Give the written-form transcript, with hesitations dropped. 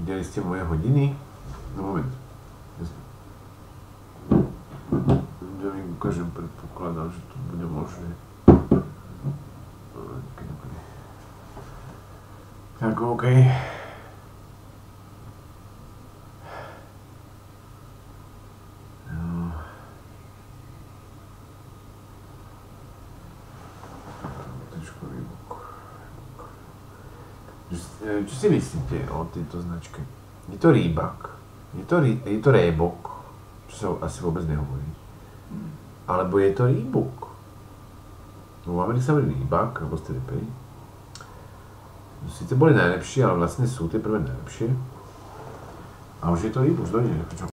Viděli jste moje hodiny? No moment. Ja mi ukážem, predpokladám, že to bude možné. Tak, OK. No. Trošku výbuk. Čo si myslíte o tejto značke? Je to Reebok? Je to Reebok? Čo sa asi vôbec nehovorí. Alebo je to Reebok? No v Amerike sa hovorí Reebok, alebo ste reperi. Sice boli najlepšie, ale vlastne sú tie prvé najlepšie. A už je to Reebok, dojde.